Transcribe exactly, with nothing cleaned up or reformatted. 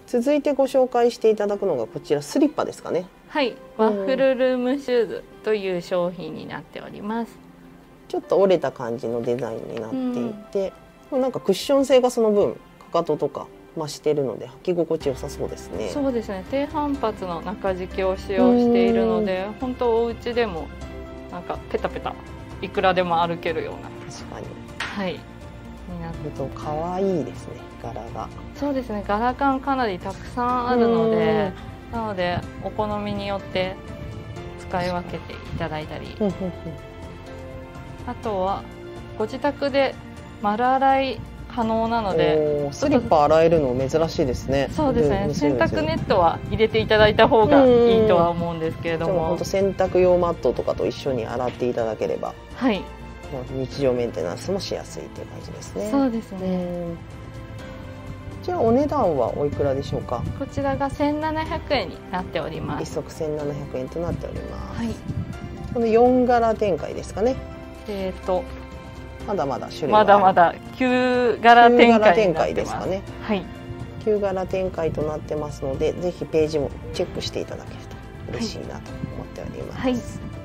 続いてご紹介していただくのがこちらスリッパですかね。 はい、ワッフルルームシューズという商品になっております。 ちょっと折れた感じのデザインになっていて、うん、なんかクッション性がその分かかととか増しているので履き心地良さそうですね。 そうですね。低反発の中敷きを使用しているので、本当お家でもなんかペタペタいくらでも歩けるような。 確かに。 はい。になってと可愛いですね。柄が。そうですね。柄感かなりたくさんあるので、なのでお好みによって使い分けていただいたり。あとはご自宅で丸洗い可能なので、 スリッパ洗えるの珍しいですね。 そうですね。洗濯ネットは入れていただいた方がいいとは思うんですけれども、 本当洗濯用マットとかと一緒に洗っていただければ、 はい、 日常メンテナンスもしやすいという感じですね。 そうですね。 じゃあお値段はおいくらでしょうか。 こちらがせんななひゃくえんになっております。 一足せんななひゃくえんとなっております。 はい。 このよん柄展開ですかね。 えっとまだまだ種類まだまだきゅう柄展開になってます。 ですかね。 はい。 きゅう柄展開となってますので、ぜひページもチェックしていただけると嬉しいなと思っております。 はい。はい